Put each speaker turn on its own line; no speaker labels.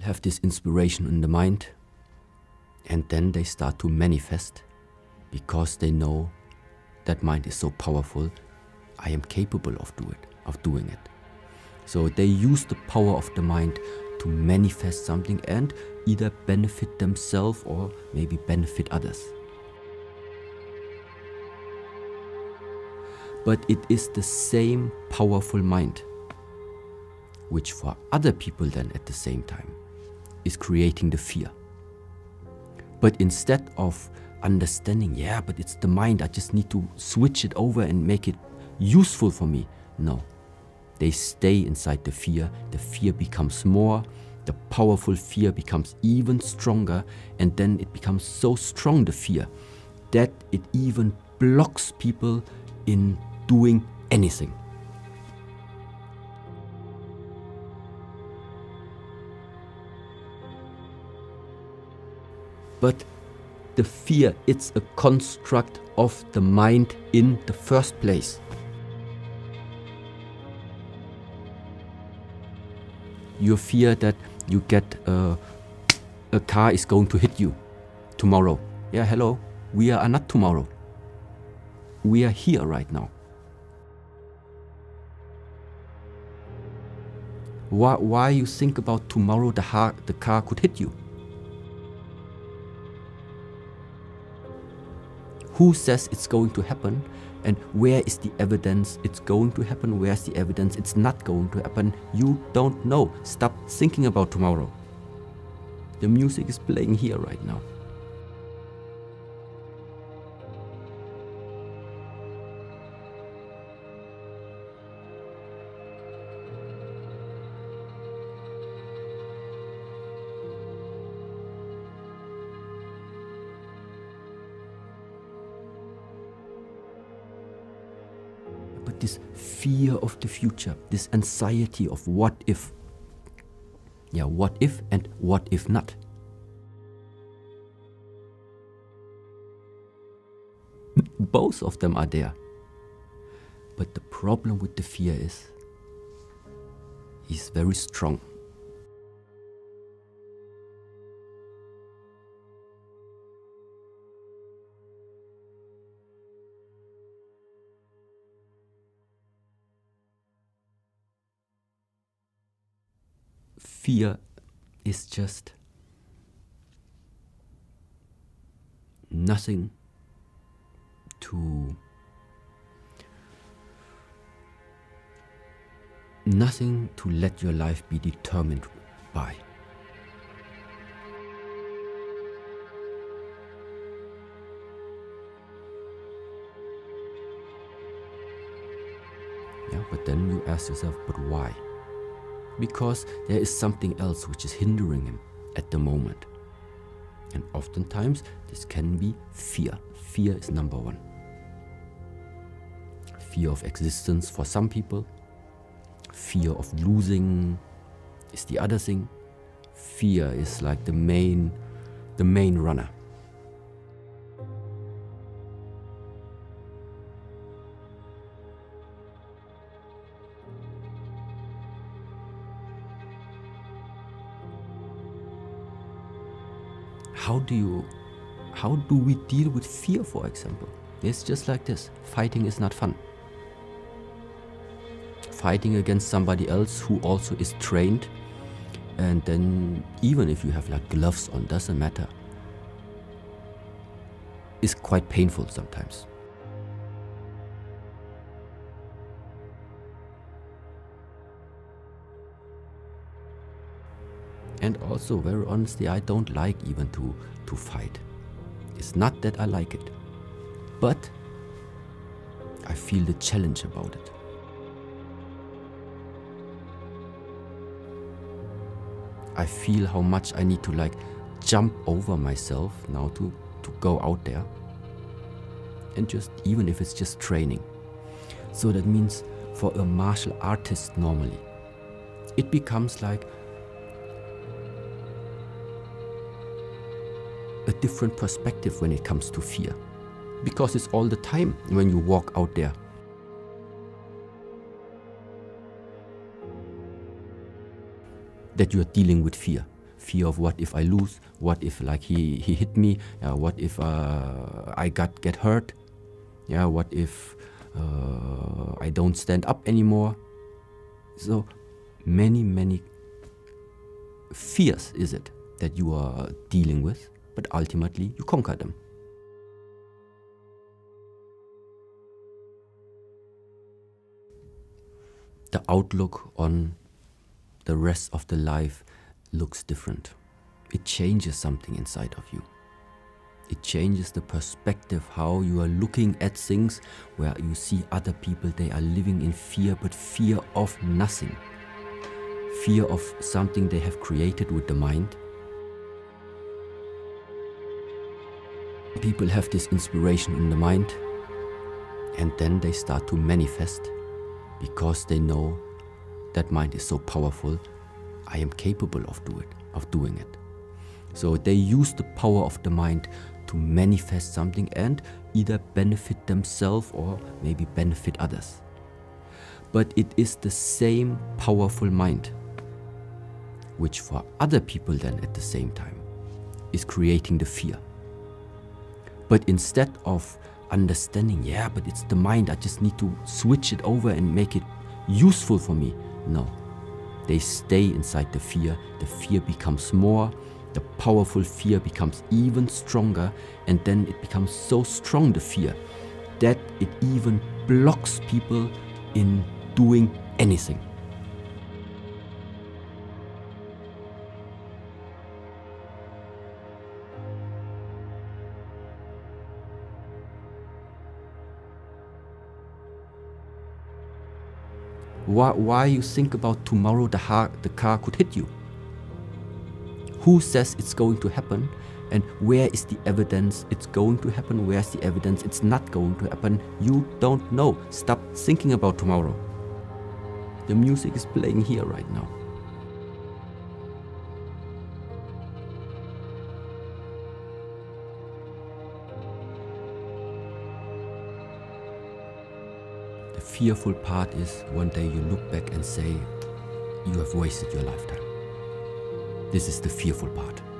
have this inspiration in the mind, and then they start to manifest because they know that mind is so powerful. I am capable of doing it. So they use the power of the mind to manifest something and either benefit themselves or maybe benefit others. But it is the same powerful mind, which for other people then at the same time is creating the fear. But instead of understanding, yeah, but it's the mind, I just need to switch it over and make it useful for me. No, they stay inside the fear becomes more, the powerful fear becomes even stronger, and then it becomes so strong, the fear, that it even blocks people in doing anything. But the fear, it's a construct of the mind in the first place. You fear that you get a car is going to hit you tomorrow. Yeah, hello, we are not tomorrow. We are here right now. Why you think about tomorrow the car could hit you? Who says it's going to happen? And where is the evidence it's going to happen? Where's the evidence it's not going to happen? You don't know. Stop thinking about tomorrow. The music is playing here right now. But this fear of the future, this anxiety of what if. Yeah, what if and what if not. Both of them are there. But the problem with the fear is, he's very strong. Fear is just nothing to let your life be determined by. Yeah, but then you ask yourself, but why? Because there is something else which is hindering him at the moment. And oftentimes this can be fear. Fear is number one. Fear of existence for some people. Fear of losing is the other thing. Fear is like the main runner. How do we deal with fear, for example? It's just like this. Fighting is not fun. Fighting against somebody else who also is trained, and then even if you have like gloves on, doesn't matter. It's quite painful sometimes. And also, very honestly, I don't like even to fight. It's not that I like it, but I feel the challenge about it. I feel how much I need to like jump over myself now to go out there. And just, even if it's just training. So that means for a martial artist normally, it becomes like a different perspective when it comes to fear. Because it's all the time when you walk out there. That you are dealing with fear. Fear of what if I lose? What if like he hit me? What if I get hurt? Yeah, what if I don't stand up anymore? So many fears is it that you are dealing with, but ultimately you conquer them. The outlook on the rest of the life looks different. It changes something inside of you. It changes the perspective, how you are looking at things, where you see other people, they are living in fear, but fear of nothing. Fear of something they have created with the mind. People have this inspiration in the mind, and then they start to manifest because they know that mind is so powerful. I am capable of doing it. So they use the power of the mind to manifest something and either benefit themselves or maybe benefit others. But it is the same powerful mind, which for other people then at the same time is creating the fear. But instead of understanding, yeah, but it's the mind, I just need to switch it over and make it useful for me. No, they stay inside the fear becomes more, the powerful fear becomes even stronger, and then it becomes so strong, the fear, that it even blocks people in doing anything. Why you think about tomorrow the car could hit you? Who says it's going to happen? And where is the evidence it's going to happen? Where's the evidence it's not going to happen? You don't know. Stop thinking about tomorrow. The music is playing here right now. The fearful part is one day you look back and say, you have wasted your lifetime. This is the fearful part.